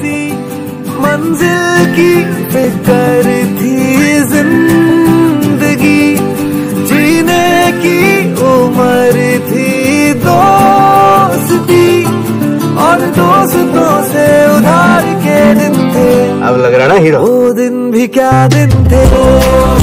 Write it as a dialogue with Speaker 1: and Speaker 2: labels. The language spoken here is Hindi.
Speaker 1: सी मंजिल की फिक्र थी जिंदगी, जीने की उम्र थी दोस्ती, और दोस्तों से उधार के दिन थे।
Speaker 2: अब लग रहा ना हीरो।
Speaker 1: वो दिन भी क्या दिन थे।